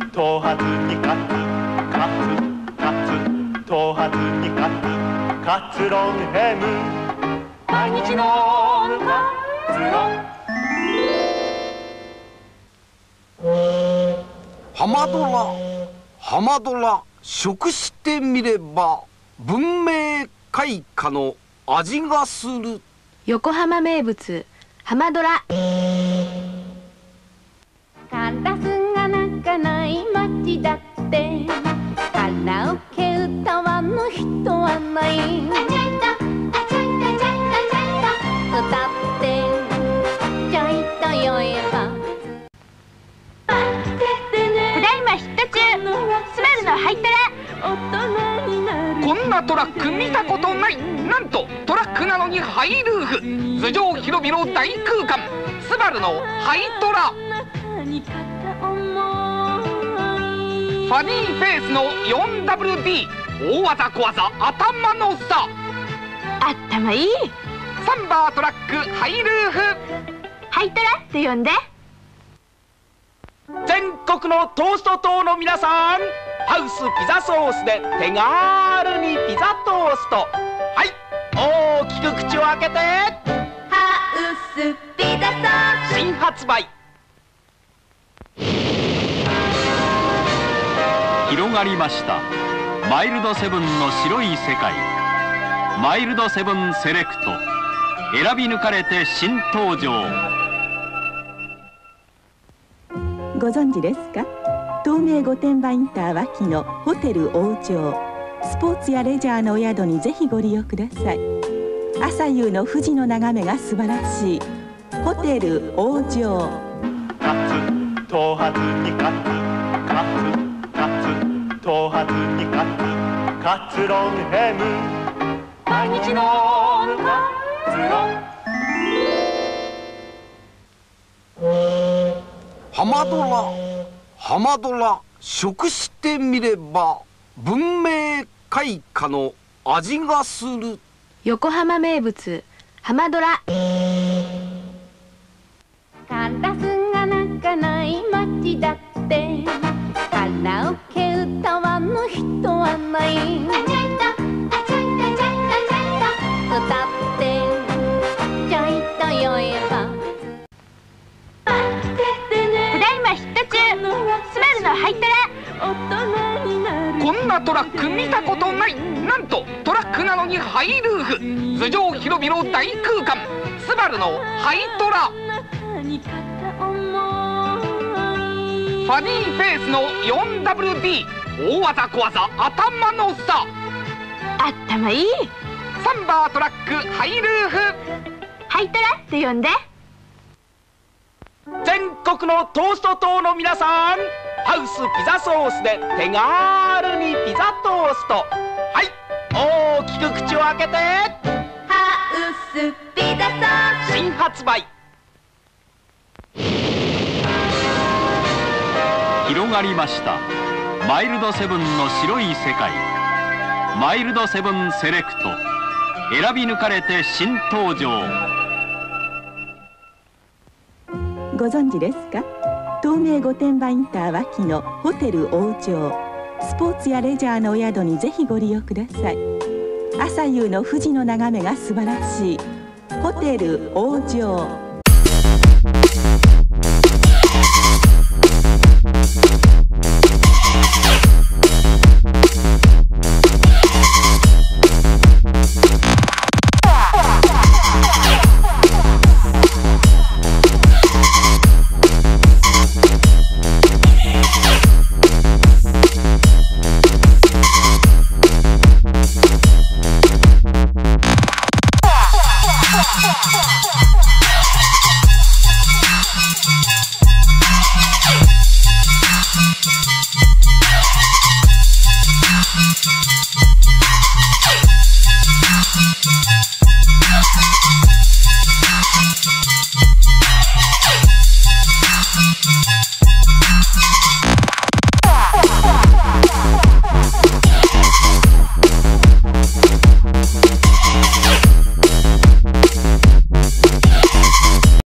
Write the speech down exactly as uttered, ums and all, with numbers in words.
頭髪にカツカツカツ頭髪にカツカツロンヘム毎日のカツロン。 浜ドラ浜ドラ食してみれば文明開化の味がする。 横浜名物浜ドラ。 カラスが鳴かない街だってカラオケ歌わぬ人はない。歌ってちょいと酔えばただいまヒット中スバルのハイトラ。 こんなトラック見たことない。なんとトラックなのにハイルーフ。頭上広々大空間スバルのハイトラ。ファニーフェイスの フォーダブリューディー 大技小技頭の差。 頭いい。 サンバートラックハイルーフハイトラって呼んで。 全国のトースト島の皆さん、ハウスピザソースで手軽にピザトースト。はい、大きく口を開けて。 ハウスピザソース新発売。 広がりましたマイルドセブンの白い世界。マイルドセブンセレクト選び抜かれて新登場。 ご存知ですか？東名御殿場インター脇のホテル王城。スポーツやレジャーのお宿にぜひご利用ください。朝夕の富士の眺めが素晴らしいホテル王城。 カツ頭髪にカツカツカツ頭髪にカツカツロンヘム毎日のカツロン。 浜ドラ浜ドラ食してみれば文明開化の味がする。 横浜名物浜ドラ。 カラスが鳴かない街だってカラオケ歌わぬ人はない。歌ってちょいと酔えばただいまヒット中スバルのハイトラ。 こんなトラック見たことない。なんとトラックなのにハイルーフ。頭上広々大空間スバルのハイトラ。ファニーフェイスの フォーダブリューディー 大技小技頭の差。 頭いい。 サンバートラックハイルーフハイトラって呼んで。 全国のトースト島の皆さん、ハウスピザソースで手軽にピザトースト。はい、大きく口を開けて。 ハウスピザソース新発売。 広がりましたマイルドセブンの白い世界。マイルドセブンセレクト選び抜かれて新登場。 ご存知ですか？東名御殿場インター脇のホテル王城。スポーツやレジャーのお宿にぜひご利用ください。朝夕の富士の眺めが素晴らしいホテル王城。